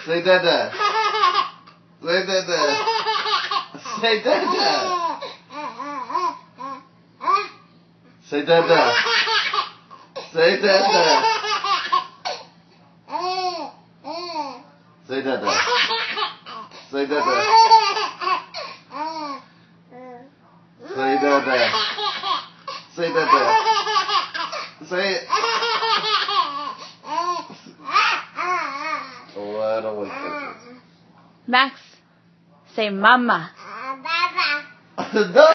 Say dada. Say dada. Say dada. Say dada. Say dada. Say dada. Say dada. Say dada. Say dada. Say it. Oh, I don't want to. Max, say mama. No.